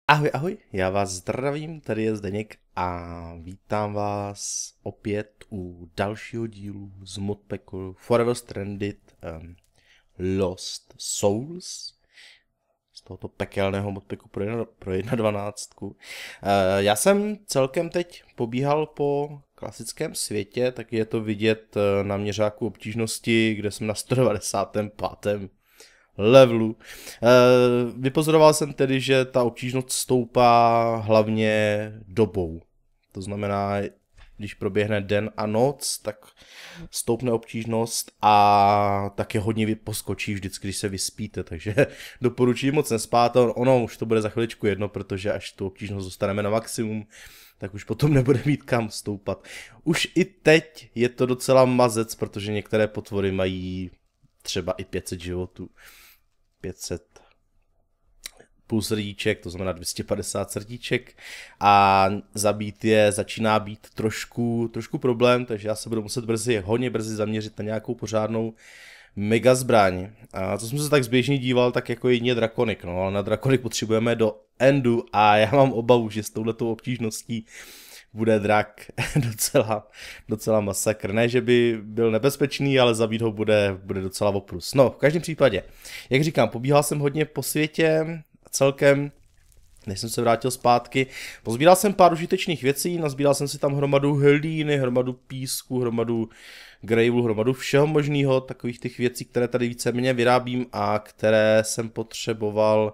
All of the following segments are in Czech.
Ahoj, ahoj, já vás zdravím, tady je Zdeněk a vítám vás opět u dalšího dílu z modpacku Forever Stranded Lost Souls, z tohoto pekelného modpacku pro 1.12. Já jsem celkem teď pobíhal po klasickém světě, tak je to vidět na měřáku obtížnosti, kde jsem na 195. levelu. Vypozoroval jsem tedy, že ta obtížnost stoupá hlavně dobou. To znamená, když proběhne den a noc, tak stoupne obtížnost a také hodně poskočí vždycky, když se vyspíte, takže doporučuji moc nespát. Ono už to bude za chviličku jedno, protože až tu obtížnost dostaneme na maximum, tak už potom nebude mít kam stoupat. Už i teď je to docela mazec, protože některé potvory mají třeba i 500 životů. 500 půl srdíček, to znamená 250 srdíček a zabít je začíná být trošku problém, takže já se budu muset hodně brzy zaměřit na nějakou pořádnou mega zbraň. A co jsem se tak zběžně díval, tak jako jedině drakonik, no ale na drakonik potřebujeme do endu a já mám obavu, že s touhletou obtížností bude drak docela masakr. Ne, že by byl nebezpečný, ale zabít ho bude docela oprus. No, v každém případě, jak říkám, pobíhal jsem hodně po světě celkem, než jsem se vrátil zpátky. Pozbíral jsem pár užitečných věcí, nazbíral jsem si tam hromadu hlíny, hromadu písku, hromadu gravelu, hromadu všeho možného, takových těch věcí, které tady víceméně vyrábím a které jsem potřeboval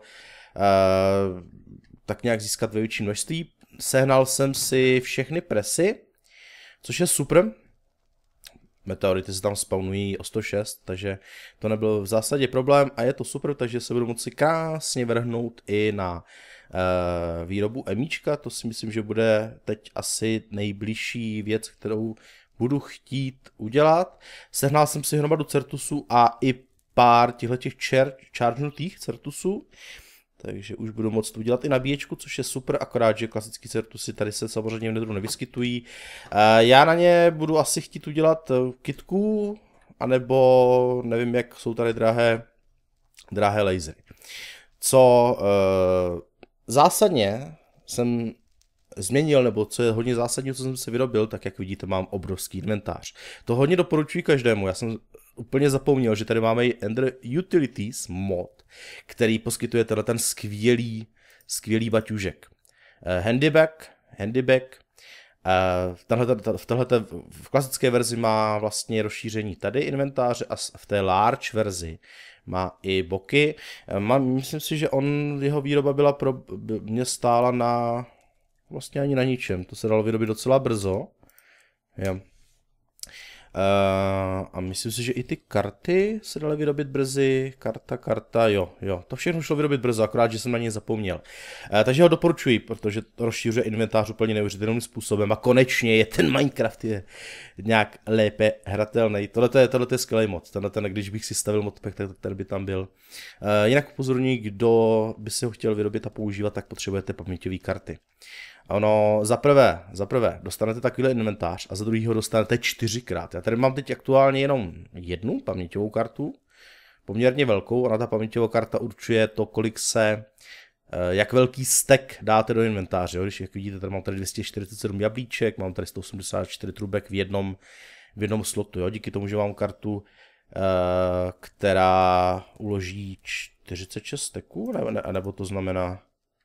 tak nějak získat ve větším množství. Sehnal jsem si všechny presy, což je super. Meteority se tam spawnují o 106, takže to nebyl v zásadě problém a je to super, takže se budu moci krásně vrhnout i na výrobu emíčka. To si myslím, že bude teď asi nejbližší věc, kterou budu chtít udělat. Sehnal jsem si hromadu certusů a i pár těchto chargenutých certusů. Takže už budu moct udělat i nabíječku, což je super, akorát, že klasický certusy tady se samozřejmě v nedru nevyskytují. Já na ně budu asi chtít udělat kitku, anebo nevím, jak jsou tady drahé lasery. Co zásadně jsem změnil, nebo co je hodně zásadní, co jsem si vyrobil, tak jak vidíte, mám obrovský inventář. To hodně doporučuji každému, já jsem úplně zapomněl, že tady máme i Ender Utilities mod, který poskytuje ten skvělý baťužek. Handybag. V klasické verzi má vlastně rozšíření tady inventáře a v té large verzi má i boky. Myslím si, že jeho výroba mě stála na vlastně ani na ničem. To se dalo vyrobit docela brzo. Jo. A myslím si, že i ty karty se daly vyrobit brzy, karta, jo, to všechno šlo vyrobit brzo, akorát, že jsem na něj zapomněl. Takže ho doporučuji, protože to rozšířuje inventář úplně neuvěřitelným způsobem a konečně je ten Minecraft je nějak lépe hratelný. Tohle je skvělý mod, když bych si stavil modpack, tak ten by tam byl. Jinak upozorňuji, kdo by si ho chtěl vyrobit a používat, tak potřebujete paměťové karty. Ono, za prvé, dostanete takovýhle inventář a za druhý ho dostanete 4krát. Já tady mám teď aktuálně jenom jednu paměťovou kartu, poměrně velkou, ona ta paměťová karta určuje to, jak velký stack dáte do inventáře. Jo? Když jak vidíte, tady mám tady 247 jablíček, mám tady 184 trubek v jednom slotu. Jo? Díky tomu, že mám kartu, která uloží 46 stacků, nebo to znamená...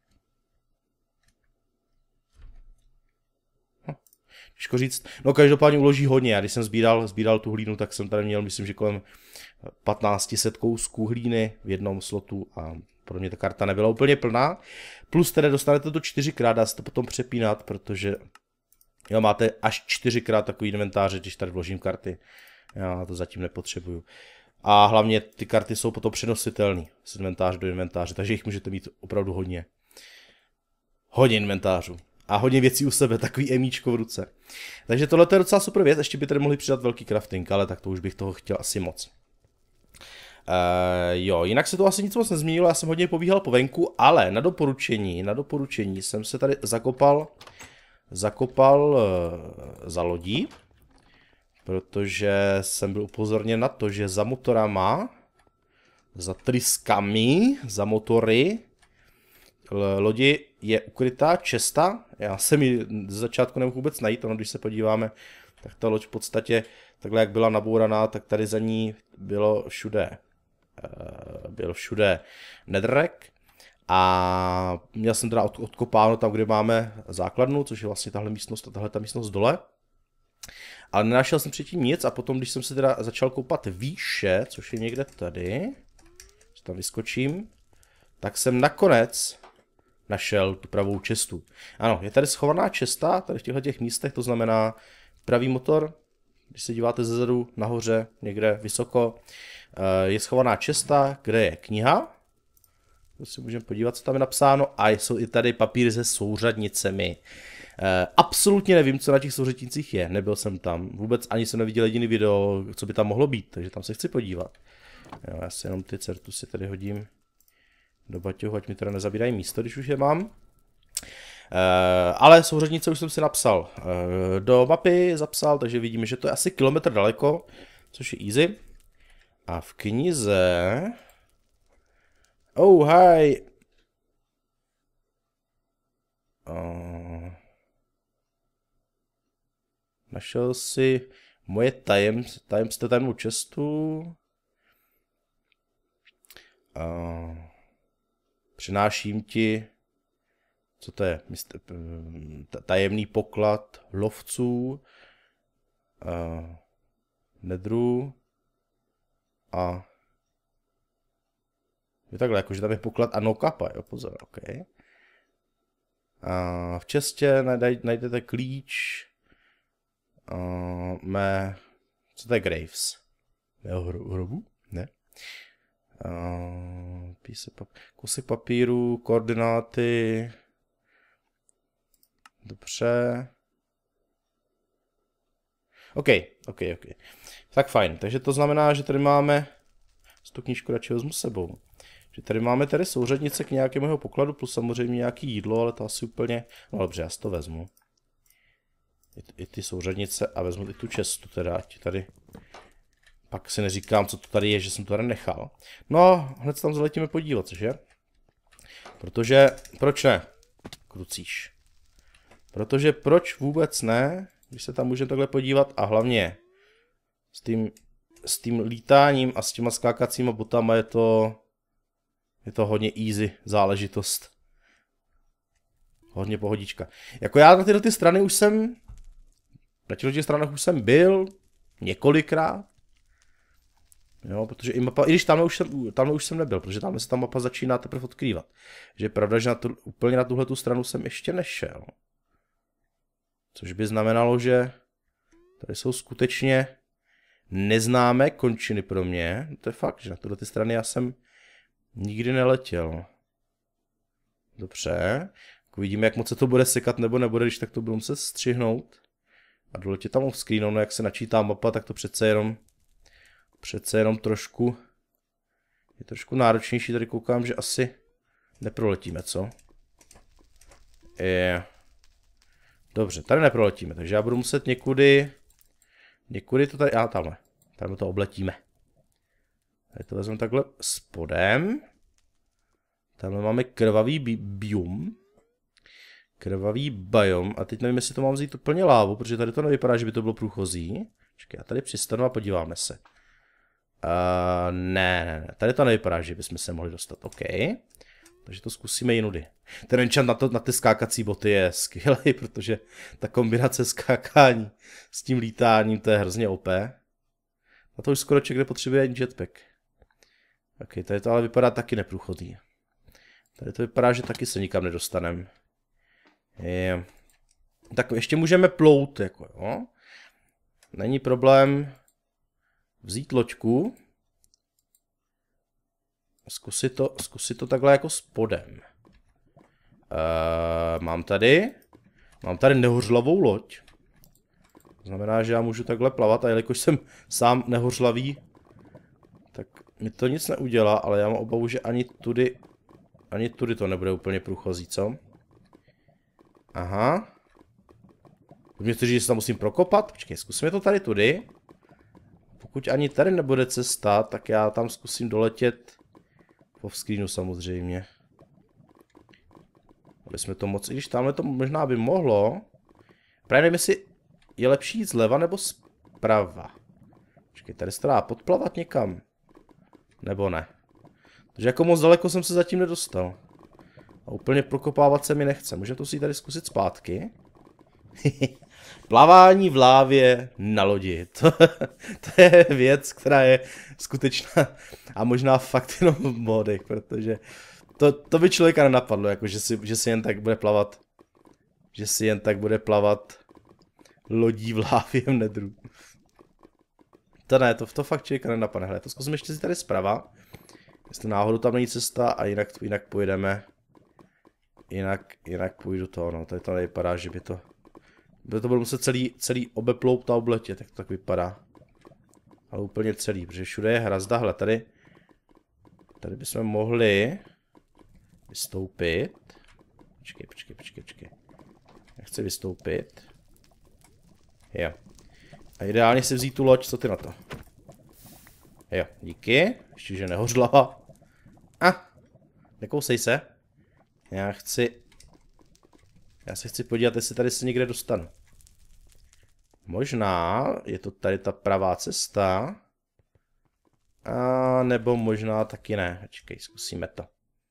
Těžko říct, no každopádně uloží hodně, já když jsem sbíral tu hlínu, tak jsem tady měl, myslím, že kolem 1500 kousků hlíny v jednom slotu a pro mě ta karta nebyla úplně plná. Plus tedy dostanete to 4krát, dá se to potom přepínat, protože jo, máte až 4krát takový inventáře, když tady vložím karty. Já to zatím nepotřebuju. A hlavně ty karty jsou potom přenositelné z inventáře do inventáře, takže jich můžete mít opravdu hodně. Hodně inventářů. A hodně věcí u sebe, takový emíčko v ruce. Takže tohle je docela super věc, ještě by tady mohli přidat velký crafting, ale tak to už bych toho chtěl asi moc. Jo, jinak se to asi nic moc nezměnilo, já jsem hodně pobíhal po venku, ale na doporučení jsem se tady zakopal za lodí, protože jsem byl upozorněn na to, že za motorama, za tryskami, za motory, lodi je ukrytá česta. Já jsem ji z začátku nemohl vůbec najít, ono když se podíváme, tak ta loď v podstatě takhle jak byla nabouraná, tak tady za ní byl všude netherrack. A měl jsem teda odkopáno tam, kde máme základnu, což je vlastně tahle místnost a tahle ta místnost dole. Ale nenašel jsem předtím nic a potom, když jsem se teda začal koupat výše, což je někde tady, že tam vyskočím, tak jsem nakonec našel tu pravou čestu. Ano, je tady schovaná česta, tady v těchto místech, to znamená pravý motor, když se díváte zezadu nahoře, někde vysoko, je schovaná česta, kde je kniha. To si můžeme podívat, co tam je napsáno. A jsou i tady papíry se souřadnicemi. Absolutně nevím, co na těch souřadnicích je. Nebyl jsem tam. Vůbec ani jsem neviděl jediný video, co by tam mohlo být. Takže tam se chci podívat. Jo, já si jenom ty certusy tady hodím do baťohu, ať mi teda nezabírají místo, když už je mám. Ale souřadnice už jsem si napsal. Do mapy zapsal, takže vidíme, že to je asi kilometr daleko, což je easy. A v knize... Oh, hi! Našel si moje tajemnou čestu. Přináším ti, co to je, tajemný poklad lovců, nedru a je takhle, jakože tam je poklad a no kapa, jo, pozor, ok. V čestě najdete klíč, co to je Graves? Mého hrobu? Ne. Kusek papíru, koordináty. Dobře. OK. Tak fajn, takže to znamená, že tady máme, tu knížku radši vezmu s sebou. Že tady máme tady souřadnice k nějakému jeho pokladu, plus samozřejmě nějaký jídlo, ale to asi úplně, no dobře, já si to vezmu. I ty souřadnice a vezmu i tu čestu teda, ať tady, pak si neříkám, co to tady je, že jsem to tady nechal. No, hned se tam zaletíme podívat, že? Protože, proč ne? Krucíš. Protože proč vůbec ne, když se tam můžeme takhle podívat a hlavně s tím lítáním a s těma skákacíma botama je to hodně easy záležitost. Hodně pohodička. Jako já na tyhle strany už jsem, na těchto stranách už jsem byl několikrát. Jo, protože i mapa, i když tamhle už jsem nebyl, protože tamhle se ta mapa začíná teprve odkrývat. Že je pravda, že úplně na tuhletu stranu jsem ještě nešel. Což by znamenalo, že tady jsou skutečně neznámé končiny pro mě. To je fakt, že na tyhle strany já jsem nikdy neletěl. Dobře. Uvidíme, jak moc se to bude sekat nebo nebude, když tak to budu muset střihnout. A doletět tam off-screen, no jak se načítá mapa, tak to přece jenom trošku je trošku náročnější. Tady koukám, že asi neproletíme, co? Dobře, tady neproletíme, takže já budu muset někudy to tady, tamhle to obletíme. Tady to vezmeme takhle spodem. Tamhle máme krvavý biom. Krvavý biom. A teď nevím, jestli to mám vzít úplně lávu, protože tady to nevypadá, že by to bylo průchozí. Čekaj, já tady přistanu a podíváme se. Ne. Tady to nevypadá, že bychom se mohli dostat. OK. Takže to zkusíme jinudy. Ten enchant na ty skákací boty je skvělý, protože ta kombinace skákání s tím lítáním, to je hrozně OP. A to už skoro kde potřebuje jetpack. OK, tady to ale vypadá taky neprůchodný. Tady to vypadá, že taky se nikam nedostaneme. Tak ještě můžeme plout, jako jo. Není problém vzít loďku. Zkusit to takhle jako spodem. Mám tady nehořlavou loď. To znamená, že já můžu takhle plavat a jelikož jsem sám nehořlavý, tak mi to nic neudělá, ale já mám obavu, že ani tudy to nebude úplně průchozí, co? Aha. Mě chci říct, že se tam musím prokopat? Počkej, zkusíme to tady tudy. Pokud ani tady nebude cesta, tak já tam zkusím doletět off screenu samozřejmě. Aby jsme to moc, i když tamhle to možná by mohlo. Právě nevím, jestli je lepší jít zleva nebo zprava. Počkej, tady se to dá podplavat někam. Nebo ne. Takže jako moc daleko jsem se zatím nedostal. A úplně prokopávat se mi nechce. Můžeme to si tady zkusit zpátky. Plavání v lávě na lodi. To je věc, která je skutečná a možná fakt jenom v modech, protože to by člověka nenapadlo, jako že si jen tak bude plavat. Že si jen tak bude plavat lodí v lávě v nedru. To ne, to fakt člověka nenapadne. Hele, to zkusím ještě si tady zprava. Jestli náhodou tam není cesta a jinak pojedeme. Jinak půjdu to, no, tady to nevypadá, že by to bylo muset celý obeplout a obletět, jak to tak vypadá. Ale úplně celý, protože všude je hrazda, hele, tady bychom mohli vystoupit. Počkej. Já chci vystoupit. Jo. A ideálně si vzít tu loď, co ty na to? Jo, díky. Ještě, že nehořlava. Nekousej se. Já se chci podívat, jestli tady se někde dostanu. Možná je to tady ta pravá cesta. A nebo možná taky ne. Počkej, zkusíme to.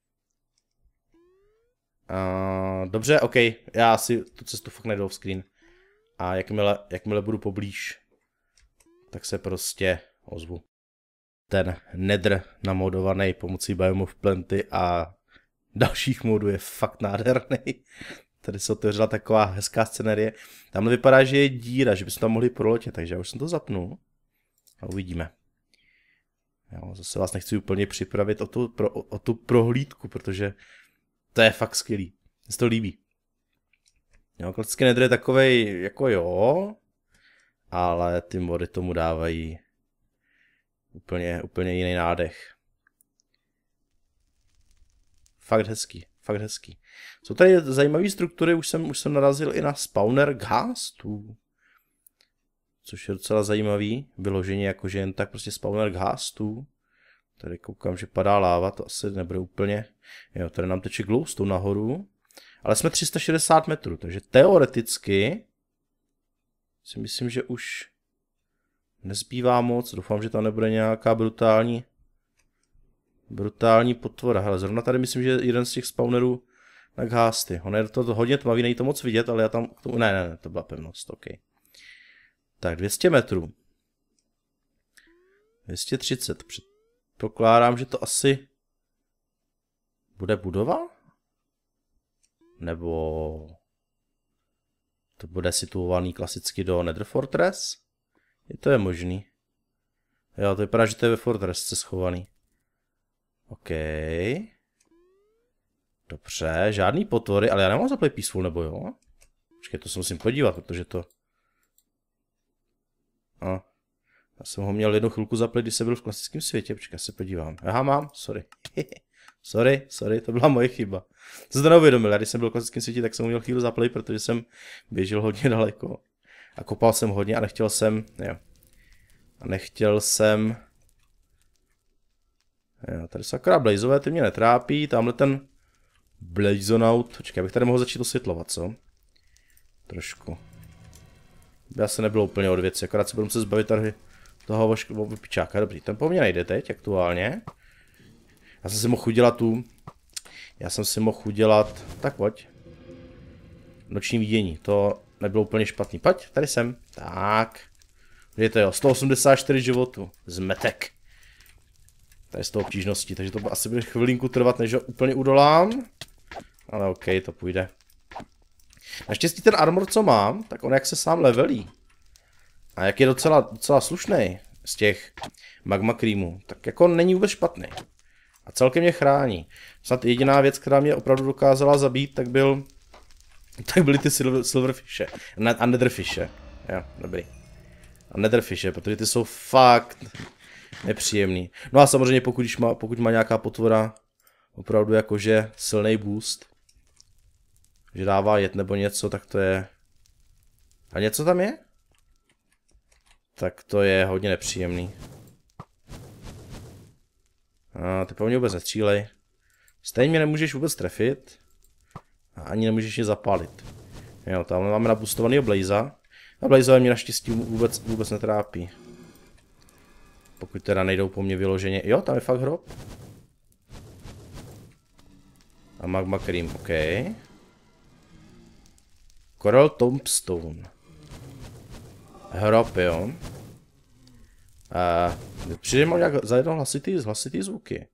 Dobře, OK. Já si tu cestu fakt nejdu off screen. A jakmile budu poblíž, tak se prostě ozvu. Ten Nether namodovaný pomocí Biome of Plenty a dalších modů je fakt nádherný. Tady se otevřela taková hezká scenérie. Tamhle vypadá, že je díra, že bychom tam mohli proletět, takže já už jsem to zapnul. A uvidíme. Jo, zase vás nechci úplně připravit o tu prohlídku, protože to je fakt skvělý. Mně se to líbí. Jo, klasický Nether je takovej, jako jo, ale ty mody tomu dávají úplně jiný nádech. Fakt hezký. Jsou tady zajímavé struktury, už jsem narazil i na spawner ghastů. Což je docela zajímavý, vyloženě jakože jen tak prostě spawner ghastů. Tady koukám, že padá láva, to asi nebude úplně. Jo, tady nám teče glowstone nahoru. Ale jsme 360 metrů, takže teoreticky si myslím, že už nezbývá moc. Doufám, že tam nebude nějaká brutální potvora. Hele, zrovna tady myslím, že jeden z těch spawnerů na ghasty. Ono je to hodně tmavý, není to moc vidět, ale já tam k tomu... Ne, to byla pevnost, OK. Tak, 200 metrů. 230. Předpokládám, že to asi bude budova? Nebo to bude situovaný klasicky do Nether Fortress? To je možný. Jo, to vypadá, že to je ve Fortressce schovaný. OK. Dobře, žádný potvory, ale já nemám zaplay peaceful, nebo jo? Počkej, to se musím podívat, protože to... Já jsem ho měl jednu chvilku zaplay, když jsem byl v klasickém světě. Počkej, já se podívám. Aha, mám, sorry. sorry, to byla moje chyba. To se to neuvědomil, já když jsem byl v klasickém světě, tak jsem ho měl chvíli zaplay, protože jsem běžel hodně daleko. A kopal jsem hodně a nechtěl jsem, jo. Jo, tady jsou akorát blazové, ty mě netrápí, tamhle ten blazonout, počkej, abych tady mohl začít osvětlovat, co? Trošku. Já se nebylo úplně od věci, akorát se budu muset zbavit tady toho vypičáka, dobrý, ten po mně nejde teď aktuálně. Já jsem si mohl udělat, tak pojď. Noční vidění, to nebylo úplně špatný, pojď, tady jsem, tak. Vidíte jo, 184 životů, zmetek. Tady z toho obtížnosti, takže to asi bude chvilinku trvat, než ho úplně udolám. Ale OK, to půjde. Naštěstí ten armor, co mám, tak on jak se sám levelí. A jak je docela slušný z těch magma creamů, tak jako není vůbec špatný. A celkem mě chrání. Snad jediná věc, která mě opravdu dokázala zabít, tak byly ty silverfishe. A netherfishe. Jo, dobrý. A netherfishe, protože ty jsou fakt nepříjemný. No a samozřejmě pokud má nějaká potvora opravdu jakože silný boost, že dává jet nebo něco, tak to je... A něco tam je? Tak to je hodně nepříjemný. A ty po mně vůbec nestřílej. Stejně mě nemůžeš vůbec trefit. A ani nemůžeš je zapálit. Jo, tam máme nabustovanýho Blaza. A Blazeové mě naštěstí vůbec netrápí. Pokud teda nejdou po mně vyloženě. Jo, tam je fakt hrob. A magma cream, ok. Coral tombstone. Hrob, jo. Přijde mám nějak za jedno hlasitý zvuky.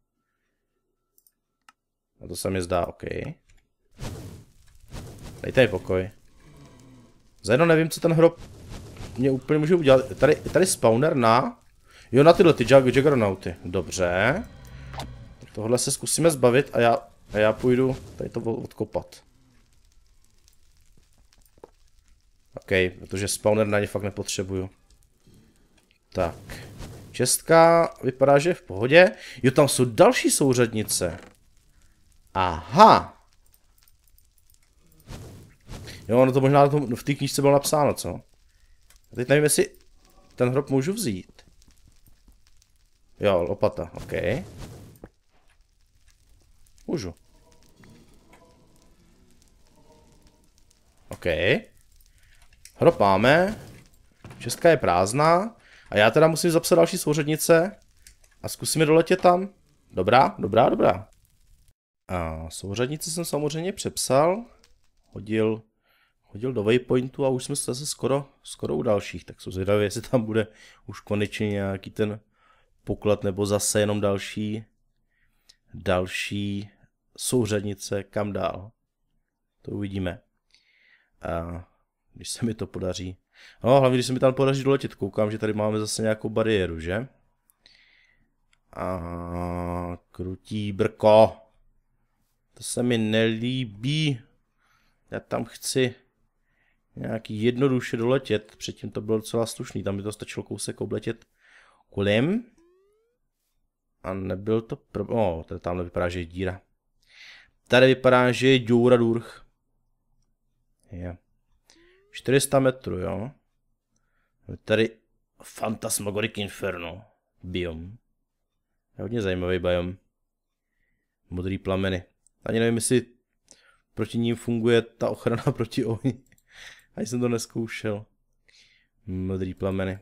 A to se mi zdá, ok. Dejte mi pokoj. Za jedno nevím, co ten hrob mě úplně může udělat. Tady spawner na... Jo, na tyhle ty Juggernauty. Dobře. Tak tohle se zkusíme zbavit a já půjdu tady to odkopat. OK, protože spawner na ně fakt nepotřebuju. Tak. Čestka vypadá, že je v pohodě. Jo, tam jsou další souřadnice. Aha. Jo, ono to možná v té knížce bylo napsáno, co? A teď nevím, jestli ten hrob můžu vzít. Jo, lopata, OK. Můžu. OK. Hrob máme. Čestka je prázdná. A já teda musím zapsat další souřadnice. A zkusíme doletět tam. Dobrá. A souřadnice jsem samozřejmě přepsal. Hodil do waypointu a už jsme zase skoro u dalších. Tak jsou zvědavé, jestli tam bude už konečně nějaký ten poklad nebo zase jenom další souřadnice, kam dál. To uvidíme. A když se mi to podaří. No, hlavně když se mi tam podaří doletět. Koukám, že tady máme zase nějakou bariéru, že? A krutí brko. To se mi nelíbí. Já tam chci nějaký jednoduše doletět. Předtím to bylo docela slušný. Tam by to stačilo kousek obletět kolem. A nebyl to tady tamhle vypadá, že je díra. Tady vypadá, že je děura durch. Je. 400 metrů, jo. Tady Phantasmagoric Inferno. Biom. Je hodně zajímavý biom. Modrý plameny. Ani nevím, jestli proti ním funguje ta ochrana proti ohni. Ani jsem to neskoušel. Modrý plameny.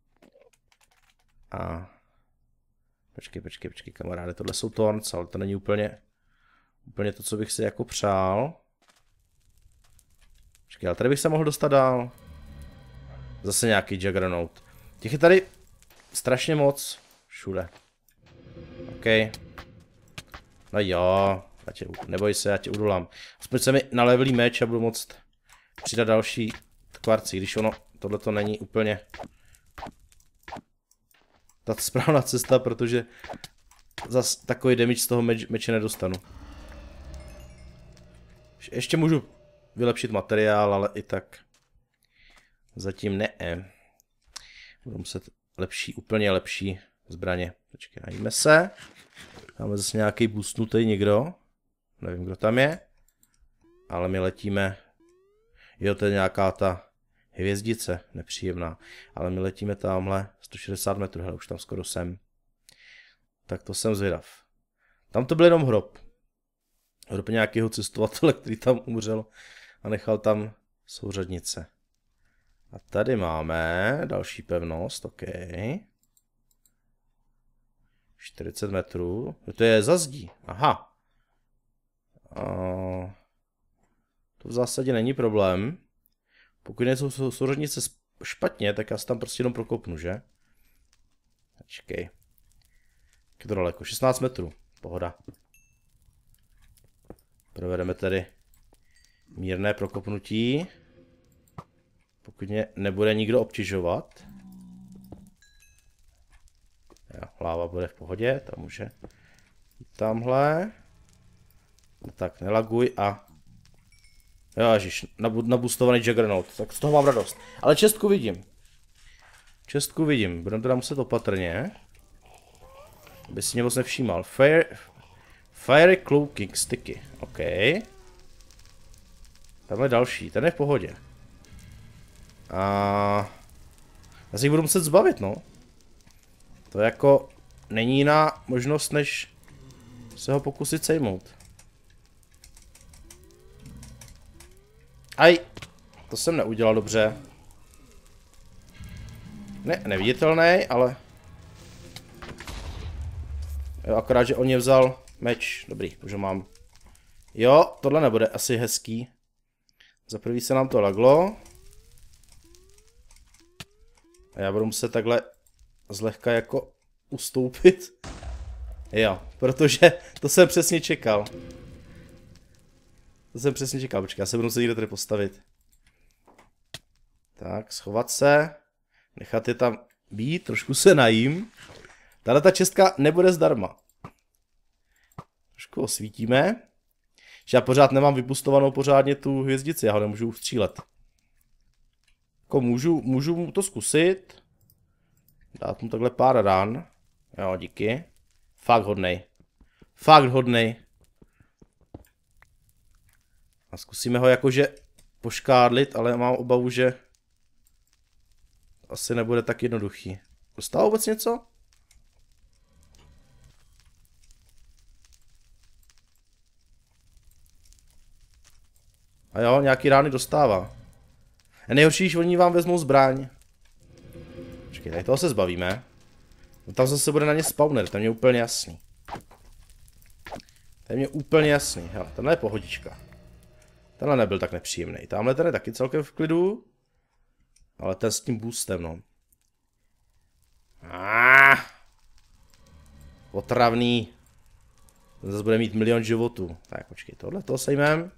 A... Počkej, kamaráde, tohle jsou Thorns, ale to není úplně to, co bych si jako přál. Počkej, ale tady bych se mohl dostat dál. Zase nějaký Juggernaut. Těch je tady strašně moc. Všude. OK. No jo, neboj se, já tě udolám. Aspoň se mi nalevelí meč a budu moct přidat další kvarci, když ono, tohle to není úplně ta správná cesta, protože zas takový damage z toho meče nedostanu. Ještě můžu vylepšit materiál, ale i tak zatím ne. Budu muset úplně lepší zbraně. Počkej, najíme se. Máme zase nějaký boostnutý někdo. Nevím, kdo tam je. Ale my letíme. Jo, to je nějaká ta hvězdice, nepříjemná. Ale my letíme tamhle 160 metrů, hele, už tam skoro jsem. Tak to jsem zvědav. Tam to byl jenom hrob. Hrob nějakého cestovatele, který tam umřel a nechal tam souřadnice. A tady máme další pevnost, OK. 40 metrů. To je za zdí, aha. To v zásadě není problém. Pokud nejsou souřadnice špatně, tak já se tam prostě jenom prokopnu, že? Počkej. Jak je to daleko? 16 metrů. Pohoda. Provedeme tady mírné prokopnutí. Pokud mě nebude nikdo obtěžovat. Jo, láva bude v pohodě, tam může jít tamhle. No tak, nelaguj a... Jo, ježiš, nabustovaný Juggernaut, tak z toho mám radost. Ale čestku vidím. Budeme teda muset opatrně. Aby si mě moc nevšímal. Fiery Cloaking Sticky, OK. Tam je další, ten je v pohodě. A... Já si jich budu muset zbavit, no. To jako není jiná možnost, než se ho pokusit sejmout. Aj, to jsem neudělal dobře. Ne, neviditelný, ale... Jo, akorát, že on mě vzal meč. Dobrý, už ho mám. Jo, tohle nebude asi hezký. Za prvý se nám to laglo. A já budu muset takhle zlehka jako ustoupit. Jo, protože to jsem přesně čekal. Počkej, já se budu muset někde tady postavit. Tak, schovat se. Nechat je tam být, trošku se najím. Tahle ta čestka nebude zdarma. Trošku osvítíme. Že já pořád nemám vypustovanou pořádně tu hvězdici, já ho nemůžu ustřílet. Jako můžu mu to zkusit. Dát mu takhle pár ran. Jo, díky. Fakt hodnej. Fakt hodnej. A zkusíme ho jakože poškádlit, ale mám obavu, že asi nebude tak jednoduchý. Dostal vůbec něco? A jo, nějaký rány dostává. A nejhorší, když oni vám vezmou zbraň. Počkej, tady toho se zbavíme. No tam zase bude na ně spawner, to je mě úplně jasný. To je mě úplně jasný. Hele, tenhle je pohodička. Tenhle nebyl tak nepříjemný. Tamhle ten je taky celkem v klidu. Ale ten s tím boostem, no. Otravný. Ten zase bude mít milion životů. Tak, počkej, tohle toho sejmem.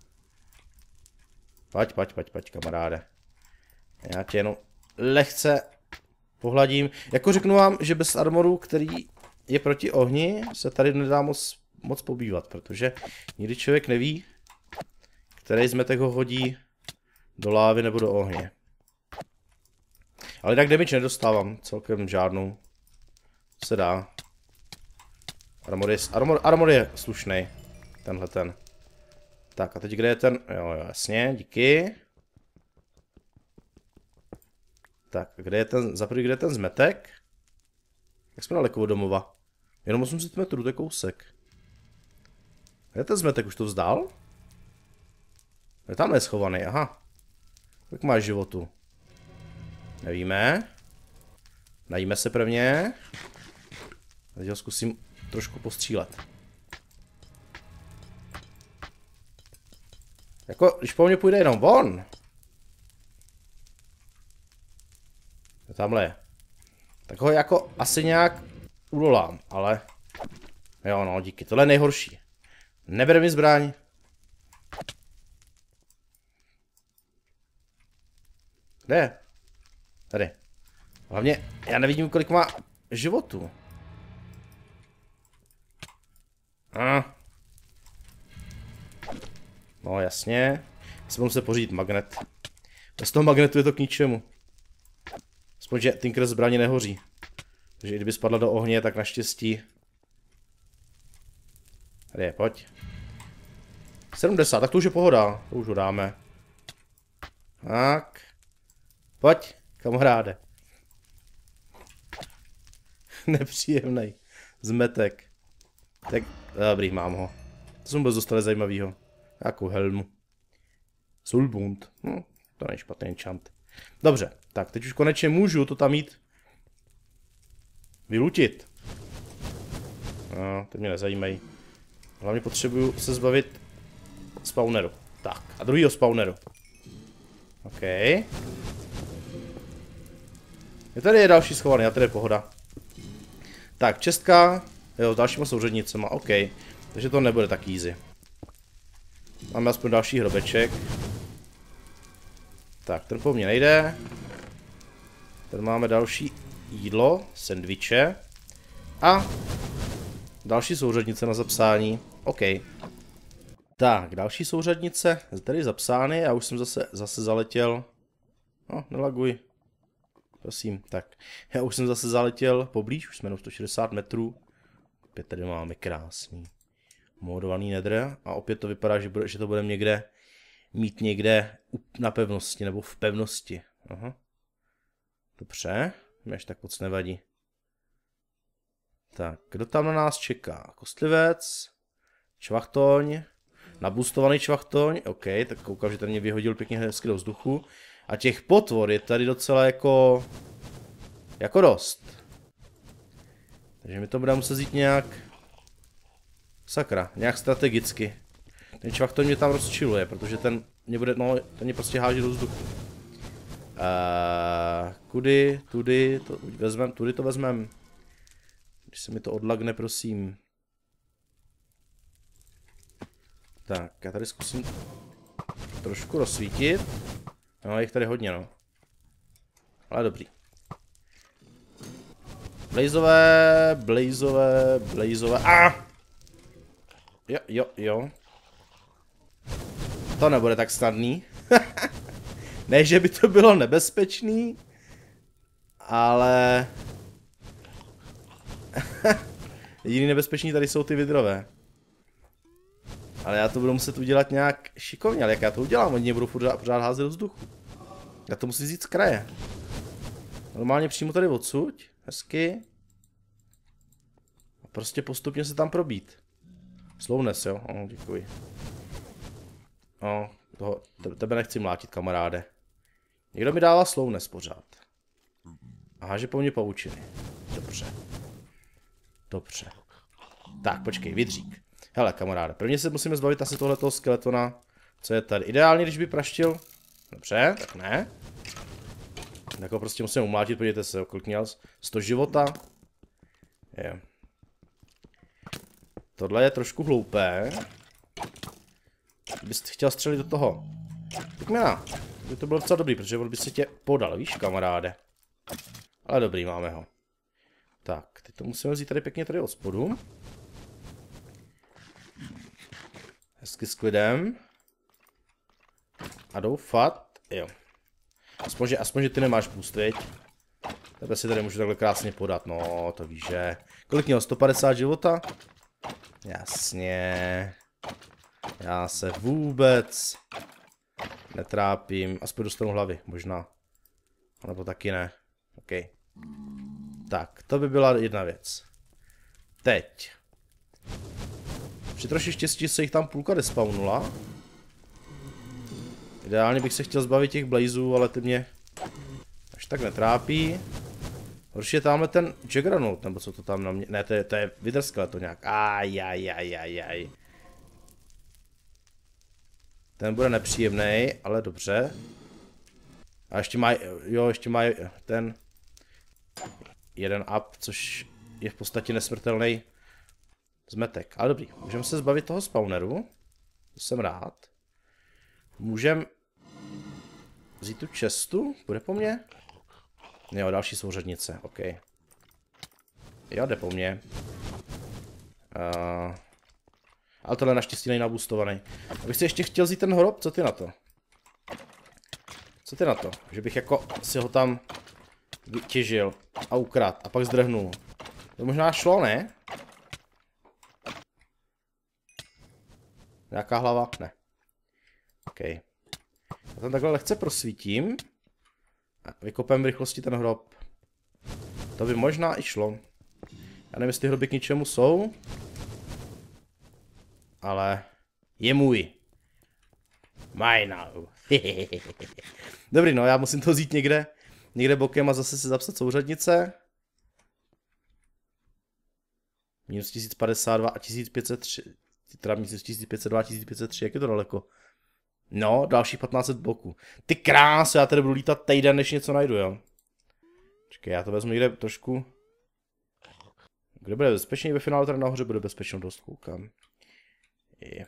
Pojď, kamaráde. Já tě jenom lehce pohladím. Jako řeknu vám, že bez armoru, který je proti ohni, se tady nedá moc pobývat, protože nikdy člověk neví, který zmetek ho hodí do lávy nebo do ohně. Ale jinak damage nedostávám, celkem žádnou. Se dá. Armor je slušný. Tenhle ten. Tak a teď kde je ten? Jo, jasně, díky. Tak, kde je ten, zaprvé kde je ten zmetek? Jak jsme daleko od domova? Jenom 800 metrů, to je kousek. Kde je ten zmetek, už to vzdál? Je tam neschovaný, aha. Kolik máš životu? Nevíme. Najíme se prvně. Teď ho zkusím trošku postřílet. Jako, když po mně půjde jenom on. Tamhle je. Tak ho jako asi nějak udolám, ale... Jo no, díky, tohle je nejhorší. Nebere mi zbraň. Kde je? Tady. Hlavně, já nevidím, kolik má životu. No jasně. Se budu se pořídit magnet. Bez toho magnetu je to k ničemu. Aspoň, že Tinker zbraně nehoří. Takže i kdyby spadla do ohně, tak naštěstí... Tady je, pojď. 70, tak to už je pohoda. To už ho dáme. Tak. Pojď, kamaráde. Nepříjemný zmetek. Tak, dobrý, mám ho. To jsem vůbec dostali zajímavýho. Jakou helmu. Sulbund. To není špatný enchant. Dobře, tak teď už konečně můžu to tam jít vylutit. No, to mě nezajímají. Hlavně potřebuju se zbavit spawneru. Tak, a druhýho spawneru. OK. Je tady další schovaný, a tady je pohoda. Tak, čestka. Jo, s dalšíma souřadnicema, OK. Takže to nebude tak easy. Máme aspoň další hrobeček. Tak, ten po mně nejde. Tady máme další jídlo, sendviče. A další souřadnice na zapsání. OK. Tak, další souřadnice tady zapsány. Já už jsem zase zaletěl. No, nelaguj. Prosím, tak. Já už jsem zase zaletěl poblíž, už jsme na 160 metrů. Opět tady máme krásný modovaný nether. A opět to vypadá, že to budeme mít někde na pevnosti, nebo v pevnosti. Aha. Dobře, než tak moc nevadí. Tak, kdo tam na nás čeká? Kostlivec, čvachtoň. Nabustovaný čvachtoň, OK, tak koukám, že ten mě vyhodil pěkně hezky do vzduchu. A těch potvor je tady docela jako dost. Takže mi to bude muset jít nějak... Sakra, nějak strategicky. Ten čvachtoň mě tam rozčiluje, protože ten mě prostě háže do vzduchu. Kudy, tudy, to vezmem, tudy to vezmem. Když se mi to odlagne, prosím. Tak, já tady zkusím trošku rozsvítit. No, jich tady hodně, no. Ale dobrý. Blazové. Jo. To nebude tak snadný. Ne, že by to bylo nebezpečný, ale... Jediný nebezpečný tady jsou ty vidrové. Ale já to budu muset udělat nějak šikovně, ale jak já to udělám? Oni mě budou pořád házet do vzduchu. Já to musím vzít z kraje. Normálně přímo tady odsud, hezky. A prostě postupně se tam probít. Slowness, jo? Děkuji. Tebe nechci mlátit, kamaráde. Někdo mi dává slowness pořád. Aha, že po mně pavučiny. Dobře. Tak, počkej, vidřík. Hele, kamaráde, prvně se musíme zbavit asi tohletoho skeletona. Co je tady? Ideálně, když by praštil. Dobře, tak ne. Tak ho prostě musíme umlátit, podívejte se, kolik měl 100 života. Je. Tohle je trošku hloupé. Kdybyste chtěl střelit do toho pigmena, by to bylo docela dobrý, protože on by se tě podal, víš, kamaráde. Ale dobrý, máme ho. Tak, teď to musíme vzít tady pěkně tady od spodu. Hezky s klidem. A doufat, jo. Aspoň, že ty nemáš boost, viď? Tebe si tady můžu takhle krásně podat, no, to víš, že... Kolik měl, 150 života? Jasně. Já se vůbec netrápím. Aspoň dostanu hlavy, možná. Nebo taky ne. OK. Tak, to by byla jedna věc. Teď. Při troši štěstí se jich tam půlka despawnula. Ideálně bych se chtěl zbavit těch blazů, ale ty mě až tak netrápí. Horší je tamhle ten Juggernaut, nebo co to tam na mě... Ne, to je Wither Skeleton nějak. Aj. Ten bude nepříjemný, ale dobře. A ještě má ten jeden up, což je v podstatě nesmrtelný zmetek. Ale dobrý, můžeme se zbavit toho spawneru. To jsem rád. Můžeme vzít tu chestu, bude po mně? Jo, další souřadnice, OK. Jo, jde po mně. Ale tohle naštěstí není nabustovaný. Abych si ještě chtěl vzít ten hrob, co ty na to? Co ty na to? Že bych jako si ho tam vytěžil a ukradl a pak zdrhnul. To možná šlo, ne? Nějaká hlava? Ne. OK. Já tam takhle lehce prosvítím. A vykopem v rychlosti ten hrob. To by možná i šlo. Já nevím, jestli hroby k ničemu jsou. Ale je můj. Mine now. Dobrý, no, já musím to vzít někde bokem a zase si zapsat souřadnice. Minus 1052 a 1503. Teda minus 1502 a 1503, jak je to daleko? No, dalších 1500 bloků. Ty krás, já tady budu lítat týden, než něco najdu, jo. Čekaj, já to vezmu někde trošku. Kde bude bezpečný? Ve finále tady nahoře bude bezpečno dost, koukám. Je.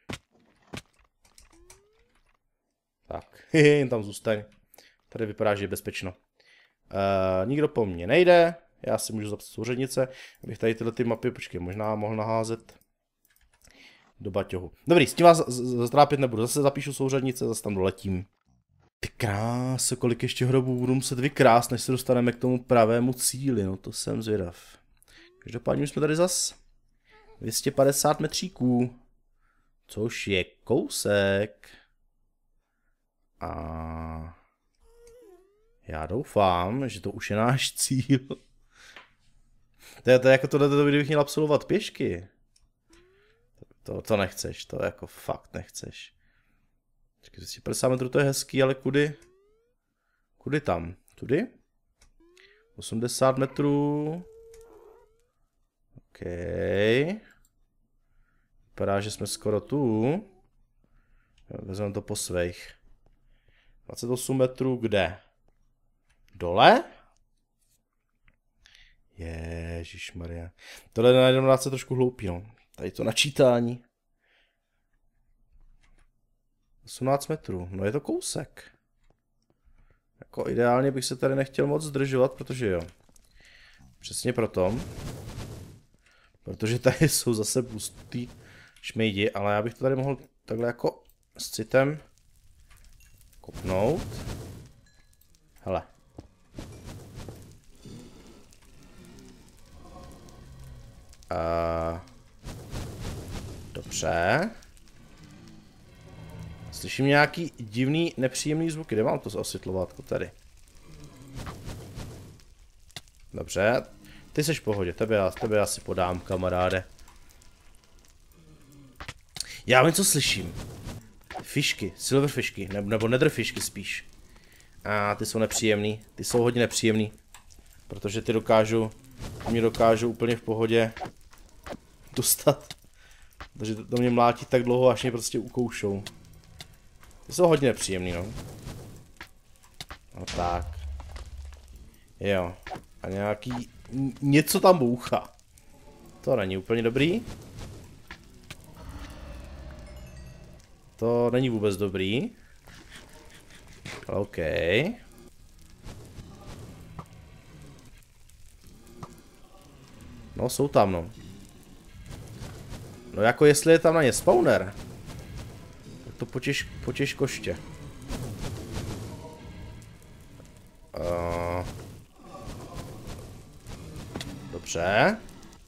Tak, jen tam zůstaň. Tady vypadá, že je bezpečno. Nikdo po mně nejde. Já si můžu zapsat souřadnice. Abych tady tyhle ty mapy, počkej, možná mohl naházet do baťohu. Dobrý, s tím vás zatrápit nebudu. Zase zapíšu souřadnice, zase tam doletím. Ty kráso, kolik ještě hrobů budu muset vykrást, než se dostaneme k tomu pravému cíli. No to jsem zvědav. Každopádně už jsme tady zas 250 metříků. Což je kousek. A já doufám, že to už je náš cíl. To je jako tohle, kdybych měl absolvovat pěšky. To nechceš, to jako fakt nechceš. 250 metrů to je hezký, ale kudy? Kudy tam? Tudy? 80 metrů. OK. Vypadá, že jsme skoro tu. Vezmeme to po svých. 28 metrů kde? Dole? Ježišmarja. Tohle na 11 je trošku hloupý, no. Tady to načítání. 18 metrů, no je to kousek. Jako ideálně bych se tady nechtěl moc zdržovat, protože jo. Přesně proto. Protože tady jsou zase pustý šmejdi, ale já bych to tady mohl takhle jako s citem kopnout. Hele. Dobře. Slyším nějaký divný, nepříjemný zvuky. Kde mám to osvětlovátko? Tady. Dobře. Ty seš v pohodě. Tebe já si podám, kamaráde. Já vím, co slyším. Fišky. Silverfishky. Nebo netherfishky spíš. Ty jsou nepříjemný. Ty jsou hodně nepříjemný. Protože ty mě dokážou úplně v pohodě dostat. Takže to mě mlátí tak dlouho, až mě prostě ukoušou. Ty jsou hodně nepříjemný, no. No tak. Jo. A nějaký... něco tam bouchá. To není úplně dobrý. To není vůbec dobrý. OK. No, jsou tam, no. No jako jestli je tam na ně spawner, tak to potěž koště. Dobře.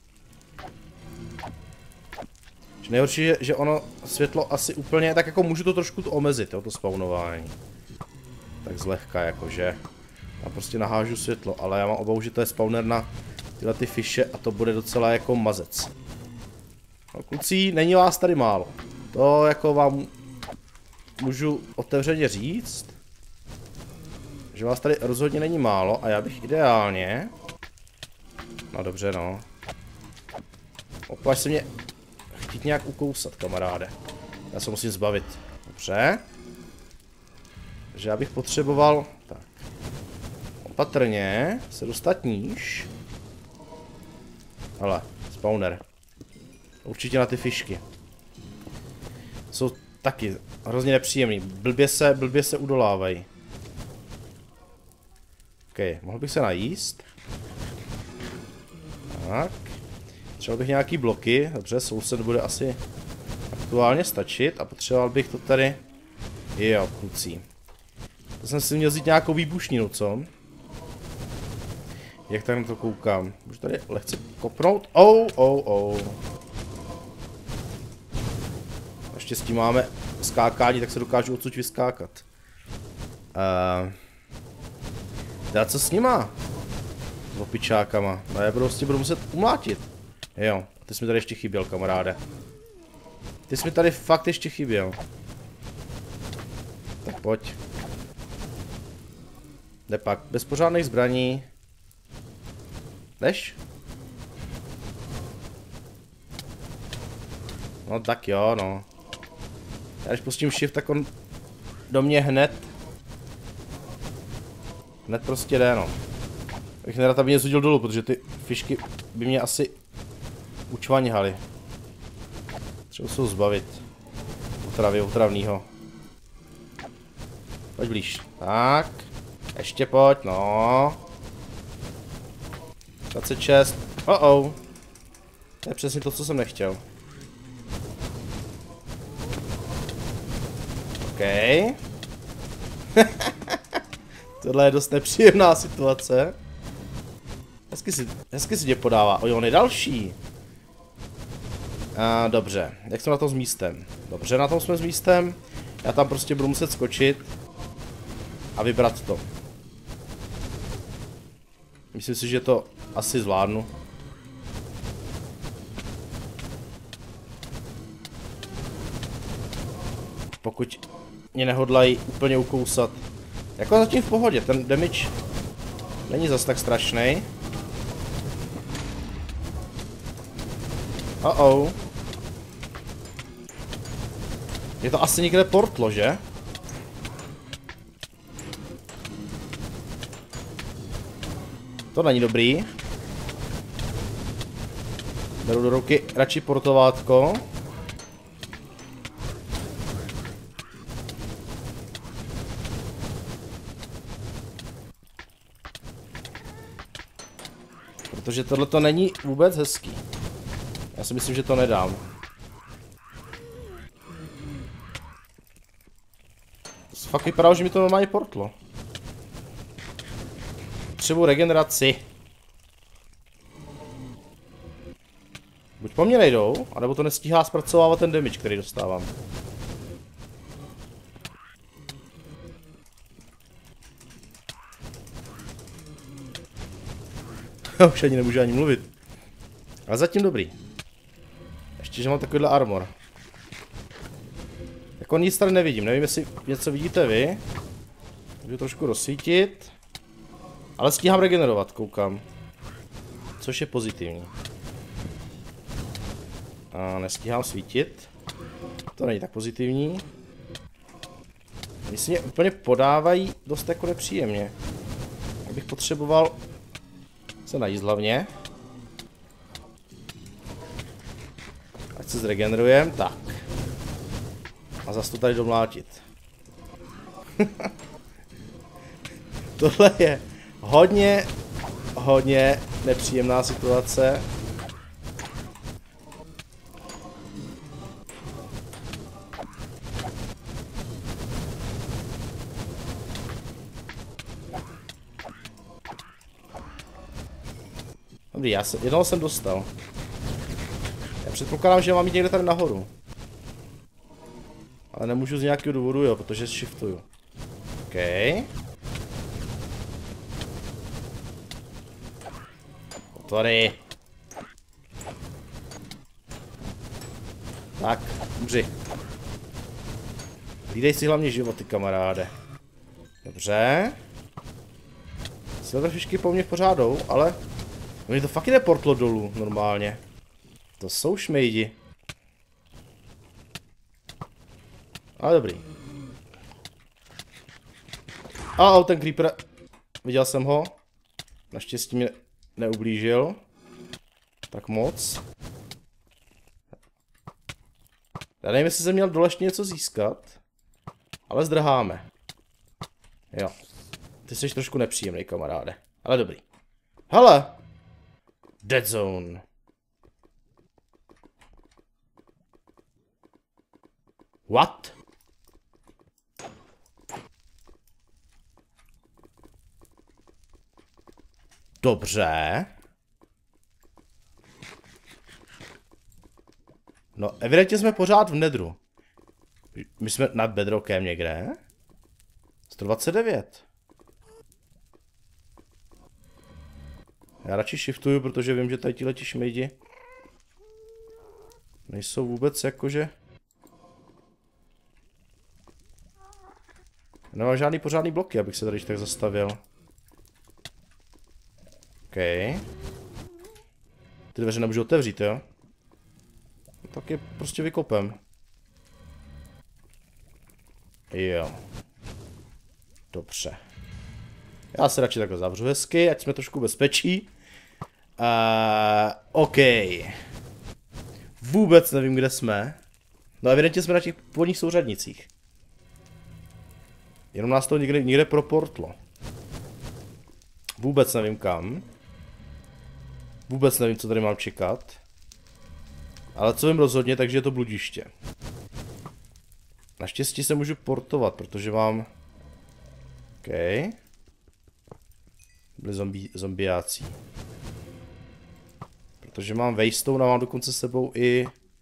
Nejhorší je, že ono světlo asi úplně, tak jako můžu to trošku omezit, jo, to spawnování. Tak zlehka, jakože. Já prostě nahážu světlo, ale já mám obavu, že to je spawner na tyhle ty fiše a to bude docela jako mazec. No, kluci, není vás tady málo. To jako vám můžu otevřeně říct, že vás tady rozhodně není málo a já bych ideálně... No dobře, no. Opáš se mě chtít nějak ukousat, kamaráde. Já se musím zbavit. Dobře. Že já bych potřeboval... Tak. Opatrně se dostat níž. Hele, spawner. Určitě na ty fišky. Jsou taky hrozně nepříjemný. Blbě se udolávají. OK, mohl bych se najíst. Tak. Potřeboval bych nějaký bloky. Dobře, soused bude asi aktuálně stačit. A potřeboval bych to tady... Jo, kluci. To jsem si měl vzít nějakou výbušninu, co? Jak tak na to koukám? Můžu tady lehce kopnout? Naštěstí máme skákání, tak se dokážu odsud vyskákat. Teda co s nima? S opičákama. No já prostě budu muset umlátit. Jo, ty jsi mi tady ještě chyběl, kamaráde. Ty jsi mi tady fakt ještě chyběl. Tak pojď. Jde pak, bez pořádných zbraní. Jdeš? No tak jo, no. Já když pustím shift, tak on do mě hned prostě jde, no. Bych nerad, aby mě zhodil dolů, protože ty fišky by mě asi učvaňhaly. Třeba se ho zbavit. Otravnýho. Pojď blíž. Tak. Ještě pojď, no. 26. To je přesně to, co jsem nechtěl. OK. Tohle je dost nepříjemná situace. Hezky si tě podává. On je další. Dobře. Jak jsme na tom s místem? Dobře, na tom jsme s místem. Já tam prostě budu muset skočit. A vybrat to. Myslím si, že to asi zvládnu. pokud mě nehodlají úplně ukousat. Jako zatím v pohodě, ten damage není zas tak strašný. Je to asi někde portlo, že? To není dobrý. Beru do ruky radši portovátko. Protože tohle to není vůbec hezký. Já si myslím, že to nedám. To fakt vypadalo, že mi to normálně portlo. Potřebuji regeneraci. Buď po mně nejdou, anebo to nestíhá zpracovávat ten damage, který dostávám. Už ani nemůžu ani mluvit. Ale zatím dobrý. Ještě, že mám takovýhle armor. Jako nic tady nevidím, nevím, jestli něco vidíte vy. Můžu trošku rozsvítit. Ale stíhám regenerovat, koukám. Což je pozitivní. A nestíhám svítit. To není tak pozitivní. Oni si mě úplně podávají dost jako nepříjemně. Jak bych potřeboval se najíst hlavně. Ať se zregenerujem, tak. A zase to tady domlátit. Tohle je hodně nepříjemná situace. Dobrý, jednoho jsem dostal. Já předpokládám, že mám jít někde tady nahoru. Ale nemůžu z nějakého důvodu, jo, protože shiftuju. OK. Otvory. Tak, umři. Hlídej si hlavně životy, kamaráde. Dobře. Silverfishky po mně v pořádou, ale mě to fakt jde portlo dolů, normálně. To jsou šmejdi. Ale dobrý. Ten creeper. Viděl jsem ho. Naštěstí mě neublížil. Tak moc. Já nevím, jestli jsem měl dole ještě něco získat. Ale zdrháme. Jo. Ty jsi trošku nepříjemný, kamaráde. Ale dobrý. Hele! Dead zone. What? Dobře. No, evidentně jsme pořád v nedru. My jsme nad bedrockem někde. 129. Já radši shiftuju, protože vím, že tady ti šmejdi nejsou vůbec jakože... Nemám žádný pořádný bloky, abych se tady tak zastavil. OK. Ty dveře nemůžu otevřít, jo? No, tak je prostě vykopem. Jo. Dobře. Já se radši takhle zavřu hezky, ať jsme trošku bezpečí. OK. Vůbec nevím, kde jsme. No evidentně jsme na těch původních souřadnicích. Jenom nás to někde proportlo. Vůbec nevím kam. Vůbec nevím, co tady mám čekat. Ale co vím rozhodně, takže je to bludiště. Naštěstí se můžu portovat, protože mám... OK. Byli zombiáci. Protože mám Waystone a mám dokonce s sebou i...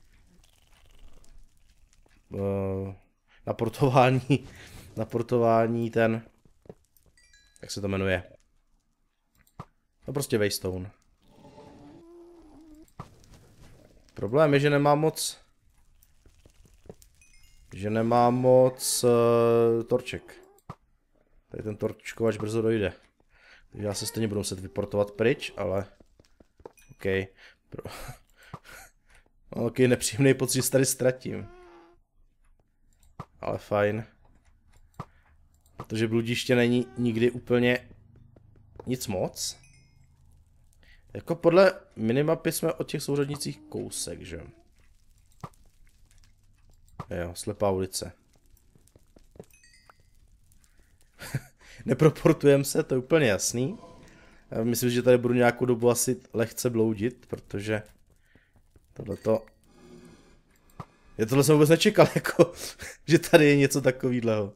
naportování ten... Jak se to jmenuje? No prostě Waystone. Problém je, že nemám moc že nemám moc torček. Tady ten torčkovač brzo dojde. Takže já se stejně budu muset vyportovat pryč, ale... OK. OK, nepříjemný pocit, že se tady ztratím. Ale fajn. Protože bludiště není nikdy úplně nic moc. Jako podle minimapy jsme od těch souřadnicích kousek, že? Jo, slepá ulice. Neproportujeme se, to je úplně jasný. Já myslím, že tady budu nějakou dobu asi lehce bloudit, protože tohleto... Tohle jsem vůbec nečekal, jako, že tady je něco takovýhleho.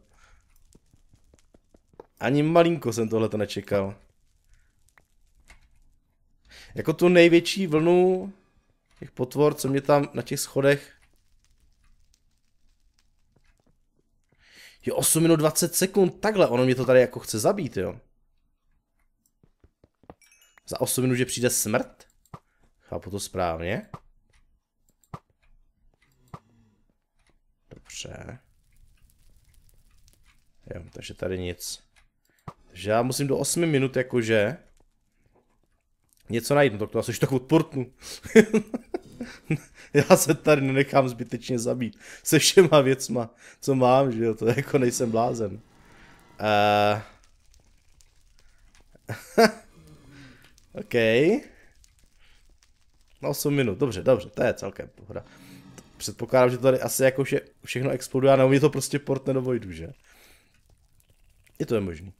Ani malinko jsem tohleto nečekal. Jako tu největší vlnu těch potvor, co mě tam na těch schodech... Jo, 8 minut 20 sekund, takhle, ono mě to tady jako chce zabít, jo. Za 8 minut, že přijde smrt? Chápu to správně? Dobře. Jo, takže tady nic. Takže já musím do 8 minut jakože... něco najít, no tak to asi tak odportnu. Já se tady nenechám zbytečně zabít. Se všema věcma, co mám, že jo, to jako nejsem blázen. OK. Na 8 minut, dobře, to je celkem pohoda. Předpokládám, že to tady asi jako všechno exploduje a nebo mě to prostě portne do vojdu, že? I to je možný.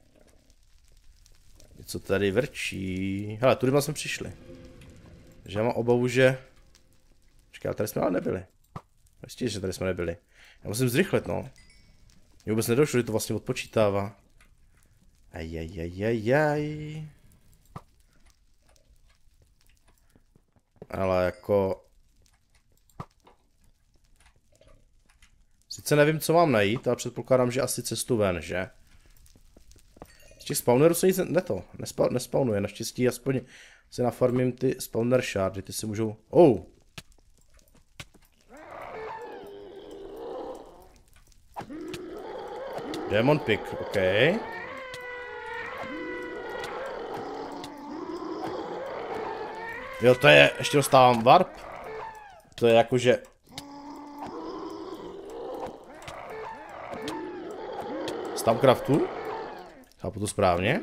Něco tady vrčí. Hele, tudy jsme přišli. Takže já mám obavu, že... Počkej, tady jsme ale nebyli. Ještě, že tady jsme nebyli. Já musím zrychlit, no. Mně vůbec nedošlo, že to vlastně odpočítává. Ajajajajaj. Ale jako... Sice nevím, co mám najít, ale předpokládám, že asi cestu ven, že? Z těch spawnerů se nic nespawnuje, naštěstí aspoň si nafarmím ty spawner shardy, ty si můžou... Oh! Demon pick, OK. Jo, to je, ještě dostávám warp. To je jakože... Stamcraftu? Chápu to správně.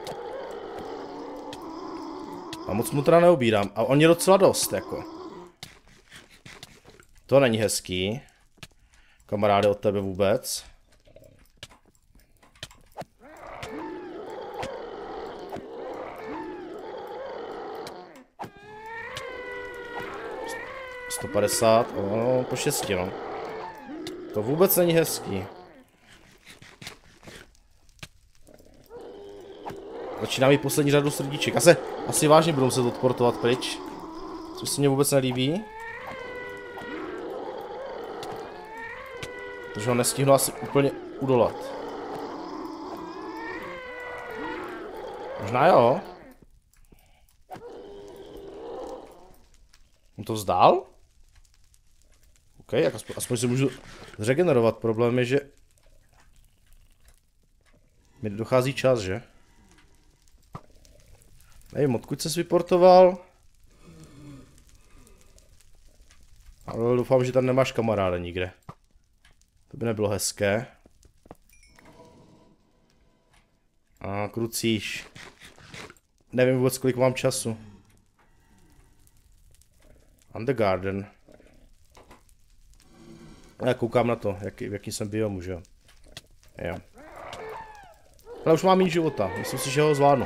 A moc mu teda neobírám. A on je docela dost, jako. To není hezký. Kamaráde, od tebe vůbec. $150, no, po 6, no. To vůbec není hezký. Začíná mít poslední řadu srdíček. Asi vážně budou se odportovat pryč. Což se mně vůbec nelíbí. Protože ho nestihnu asi úplně udolat. Možná jo. On to vzdál? OK, jak aspoň si můžu zregenerovat. Problém je, že mi dochází čas, že? Nevím, odkud ses vyportoval. Ale doufám, že tam nemáš kamaráda nikde. To by nebylo hezké. A krucíš. Nevím vůbec, kolik mám času. Undergarden. Já koukám na to, jaký jsem biomu, že jo. Jo. Ale už mám méně života, myslím si, že ho zvládnu.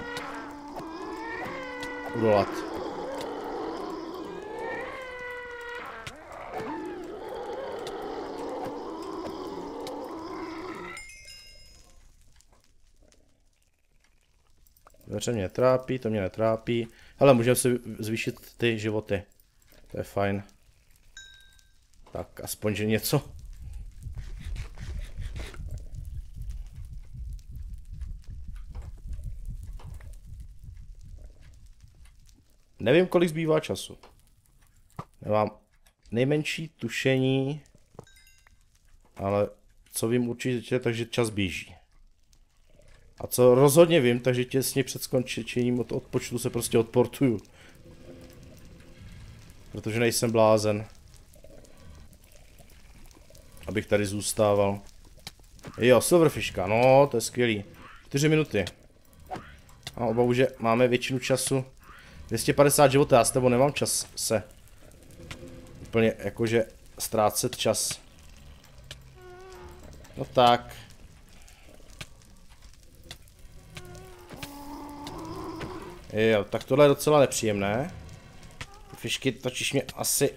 Udolat. Dveře mě netrápí, to mě netrápí. Hele, můžeme si zvýšit ty životy. To je fajn. Tak, aspoň, že něco. Nevím, kolik zbývá času. Nemám nejmenší tušení. Ale co vím určitě, takže čas běží. A co rozhodně vím, takže těsně před skončením od odpočtu se prostě odportuju. Protože nejsem blázen. Abych tady zůstával. Jo, silverfishka, no, to je skvělý. 4 minuty. A obavu, že máme většinu času. 250 života, já s tebou nemám čas se. Úplně jakože ztrácet čas. No tak. Jo, tak tohle je docela nepříjemné. Ty fišky totiž mě asi...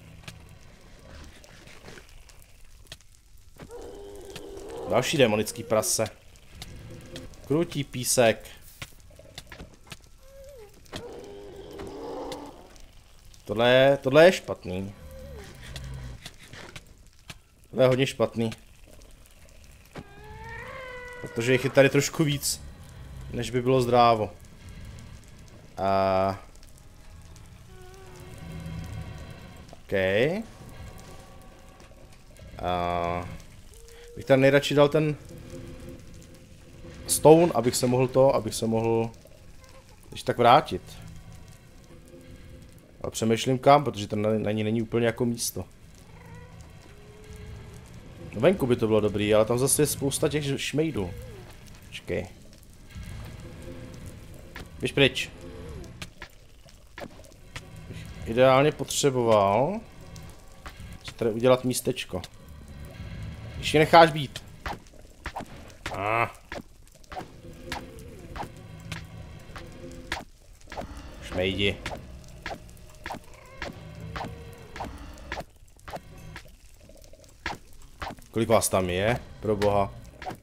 Další démonický prase. Krutý písek. Tohle je špatný. Tohle je hodně špatný. Protože jich je tady trošku víc, než by bylo zdrávo. OK. Bych tam nejradši dal ten stone, abych se mohl když tak vrátit. Ale přemýšlím kam, protože tam na ní není úplně jako místo. No venku by to bylo dobrý, ale tam zase je spousta těch šmejdů. Počkej. Běž pryč. Bych ideálně potřeboval si tady udělat místečko. Když mě necháš být. Šmejdi. Kolik vás tam je? Pro boha.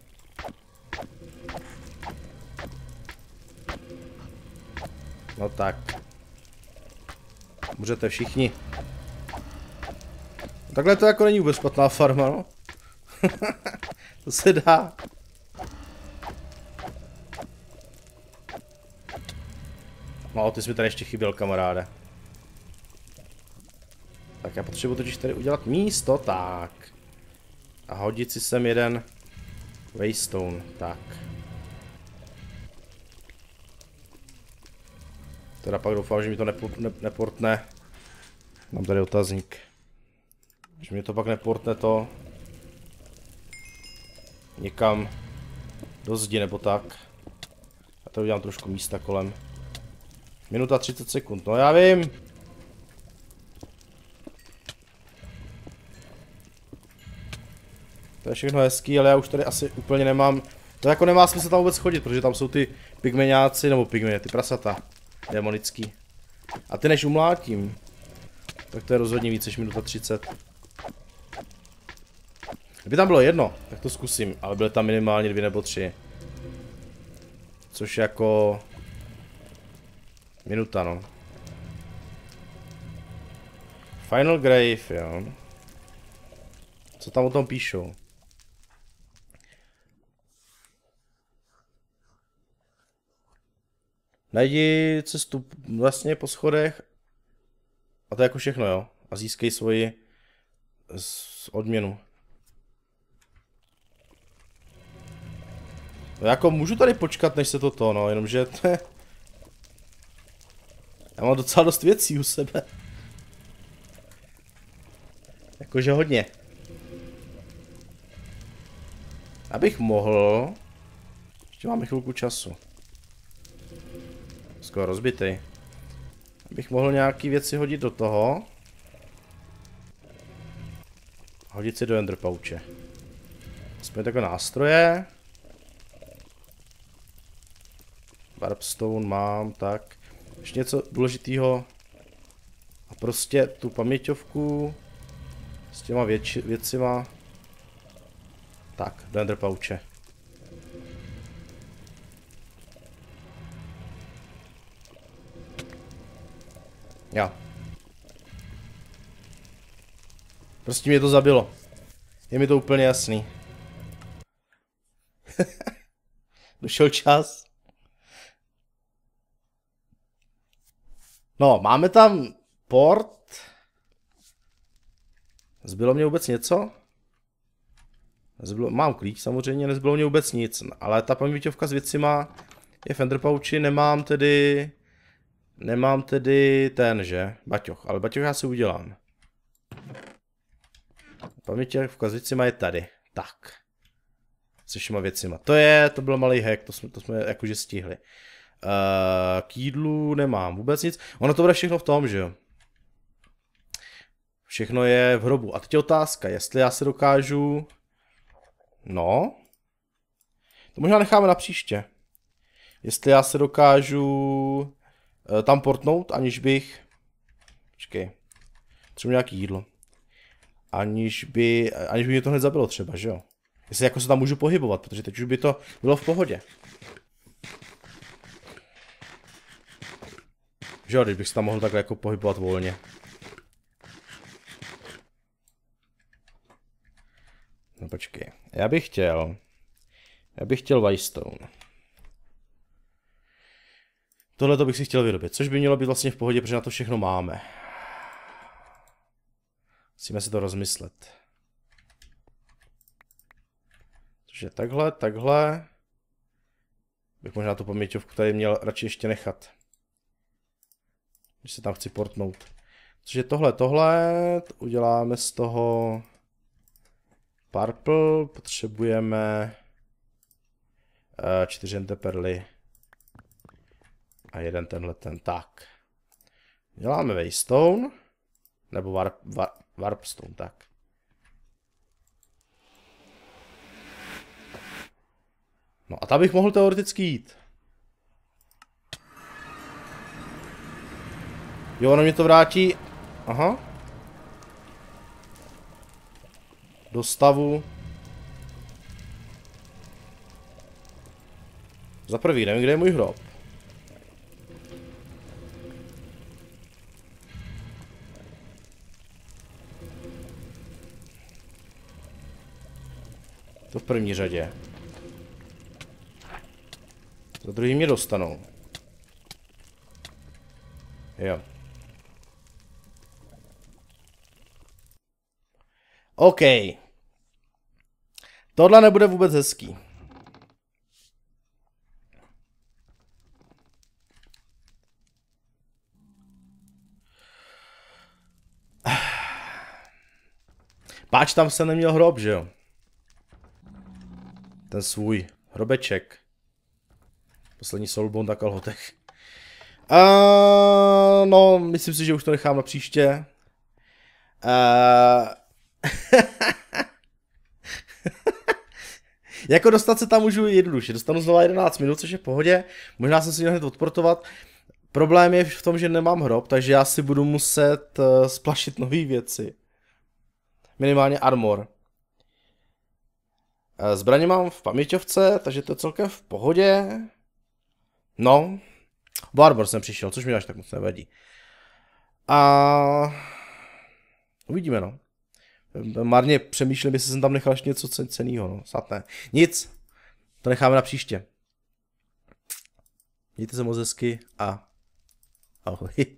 No tak. Můžete všichni. Takhle to jako není vůbec špatná farma, no. To se dá. No, ty jsi mi tady ještě chyběl, kamaráde. Tak já potřebuji totiž tady udělat místo, tak. A hodit si sem jeden waystone, tak. Teda pak doufám, že mi to neportne. Mám tady otazník. Že mi to pak neportne to někam do zdi nebo tak. Já tady udělám trošku místa kolem. Minuta 30 sekund, no já vím. To je všechno hezký, ale já už tady asi úplně nemám. To jako nemá smysl tam vůbec chodit, protože tam jsou ty pigmeňáci, nebo pigmeně, ty prasata. Demonický. A ty než umlátím, tak to je rozhodně víc než minuta 30. Kdyby tam bylo jedno, tak to zkusím, ale byly tam minimálně 2 nebo 3. Což jako... minuta, no. Final Grave, jo. Co tam o tom píšou? Najdi cestu vlastně po schodech. A to je jako všechno, jo. A získej svoji odměnu. No jako můžu tady počkat, než se to, no, jenomže to je... Já mám docela dost věcí u sebe. Jakože hodně. Abych mohl... Ještě máme chvilku času. Skoro rozbitej. Abych mohl nějaký věci hodit do toho. Hodit si do Ender Pouche. Aspoň takové nástroje. Warpstone mám, tak. Ještě něco důležitého. A prostě tu paměťovku s těma věcima. Tak, do Ender Pouche. Jo. Prostě mě to zabilo. Je mi to úplně jasný. Došel čas. No, máme tam port. Zbylo mě vůbec něco? Mám klíč samozřejmě, nezbylo mě vůbec nic, ale ta paměťovka s věcima je v Enderpouchi, nemám tedy ten, že? Baťoch, ale baťoch já si udělám. Paměťovka s věcima je tady, tak. Se všema věcima, to byl malý hack, to jsme jakože stihli. K jídlu nemám vůbec nic, ono to bude všechno v tom, že jo? Všechno je v hrobu. A teď je otázka, jestli já se dokážu... No. To možná necháme na příště. Jestli já se dokážu tam portnout, aniž bych... Počkej. Třeba nějaký jídlo. Aniž by mě to hned zabilo třeba, že jo? Jestli jako se tam můžu pohybovat, protože teď už by to bylo v pohodě. Že jo, když bych se tam mohl takhle jako pohybovat volně. No počkej, já bych chtěl Whitestone. Tohle to bych si chtěl vyrobit, což by mělo být vlastně v pohodě, protože na to všechno máme. Musíme si to rozmyslet. Takže takhle. Bych možná tu paměťovku tady měl radši ještě nechat. Když se tam chci portnout. Cože tohle, uděláme z toho... Purple, potřebujeme 4 enderperly a jeden ten, tak. Děláme waystone, nebo warpstone, tak. No a tam bych mohl teoreticky jít. Jo, ono mě to vrátí, aha. Do stavu. Za prvý, nevím, kde je můj hrob. To v první řadě. Za druhý mě dostanou. Jo. OK. Tohle nebude vůbec hezký. Páč tam se neměl hrob, že jo? Ten svůj hrobeček. Poslední soulbone na kalhotech. No, myslím si, že už to nechám na příště. Jako dostat se tam můžu jednoduše. Dostanu znova 11 minut, což je v pohodě. Možná jsem si měl hned odportovat. Problém je v tom, že nemám hrob, takže já si budu muset splašit nové věci. Minimálně armor. Zbraně mám v paměťovce, takže to je celkem v pohodě. No. Barbar jsem přišel, což mi až tak moc nevadí. A uvidíme, no. Marně přemýšlím, jestli jsem tam nechal ještě něco cenného, no. Snad ne. Nic. To necháme na příště. Mějte se moc hezky a ahoj.